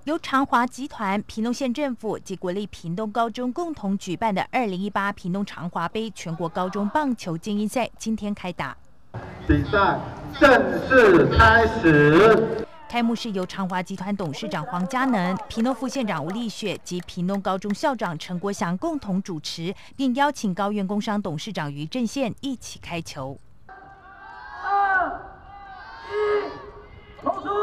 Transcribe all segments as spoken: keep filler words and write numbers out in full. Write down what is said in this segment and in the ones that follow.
由长华集团、屏东县政府及国立屏东高中共同举办的二零一八屏东长华杯全国高中棒球精英赛今天开打， 比赛正式开始。 开幕式由长华集团董事长黄嘉能、屏东副县长吴丽雪及屏东高中校长陈国祥共同主持，并邀请高苑工商董事长于正宪一起开球。 二一，投出！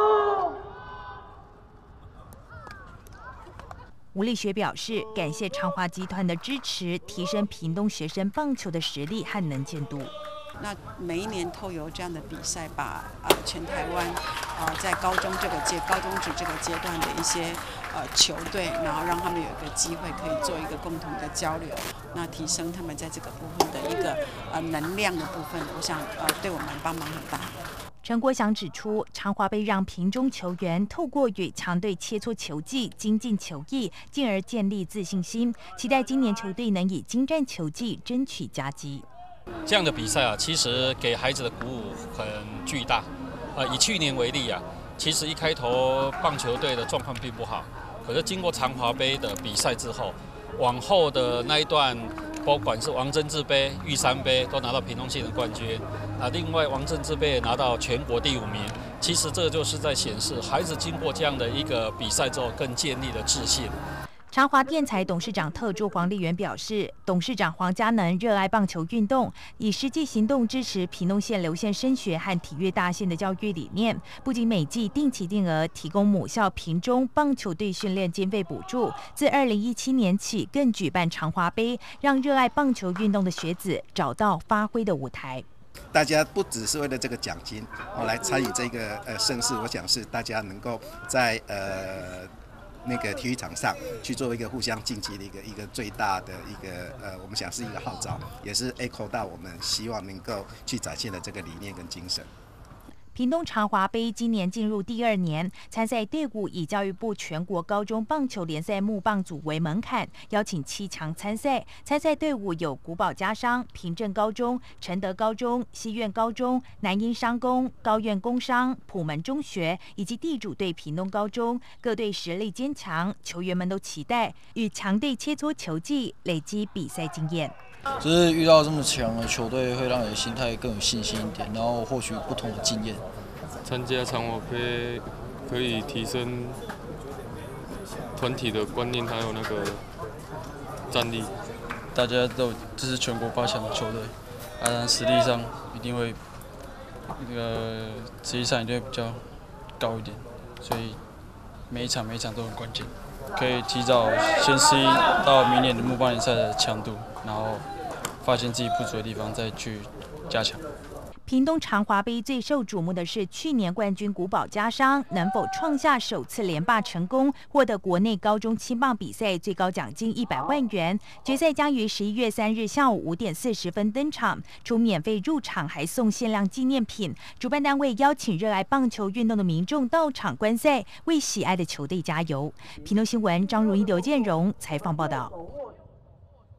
吴丽雪表示，感谢长华集团的支持，提升屏东学生棒球的实力和能见度。 那每一年透由这样的比赛，把啊、呃、全台湾啊、呃、在高中这个阶高中职这个阶段的一些呃球队，然后让他们有一个机会可以做一个共同的交流，那提升他们在这个部分的一个呃能量的部分，我想呃对我们帮忙很大。 陈国祥指出，长华杯让屏中球员透过与强队切磋球技、精进球艺，进而建立自信心。期待今年球队能以精湛球技争取佳绩。 这样的比赛啊，其实给孩子的鼓舞很巨大。呃，以去年为例啊，其实一开头棒球队的状况并不好，可是经过长华杯的比赛之后，往后的那一段，不管是王贞治杯、玉山杯，都拿到屏东县的冠军。啊，另外王贞治杯也拿到全国第五名。其实这就是在显示，孩子经过这样的一个比赛之后，更建立了自信。 长华电材董事长特助黄丽媛表示，董事长黄嘉能热爱棒球运动，以实际行动支持屏东县留县升学和体育大县的教育理念。不仅每季定期定额提供母校屏中棒球队训练经费补助，自二零一七年起更举办长华杯，让热爱棒球运动的学子找到发挥的舞台。 大家不只是为了这个奖金，哦，来参与这个呃盛事，我想是大家能够在呃。那个体育场上去做一个互相竞技的一个一个最大的一个呃，我们想是一个号召，也是 echo 到我们希望能够去展现的这个理念跟精神。 屏东长华杯今年进入第二年，参赛队伍以教育部全国高中棒球联赛木棒组为门槛，邀请七强参赛。参赛队伍有古堡家商、平镇高中、承德高中、西苑高中、南英商工、高苑工商、普门中学以及地主队屏东高中。各队实力坚强，球员们都期待与强队切磋球技，累积比赛经验。 就是遇到这么强的球队，会让你的心态更有信心一点，然后获取不同的经验。 参加长华杯可以提升团体的观念，还有那个战力。 大家都这是全国八强的球队，啊，实力上一定会那个实际上一定会比较高一点，所以每一场每一场都很关键。可以提早先适应到明年的木棒联赛的强度，然后发现自己不足的地方，再去加强。 屏东长华杯最受瞩目的是去年冠军古堡家商能否创下首次连霸成功，获得国内高中青棒比赛最高奖金一百万元。决赛将于十一月三日下午五点四十分登场，除免费入场，还送限量纪念品。主办单位邀请热爱棒球运动的民众到场观赛，为喜爱的球队加油。屏东新闻张如一、刘建荣采访报道。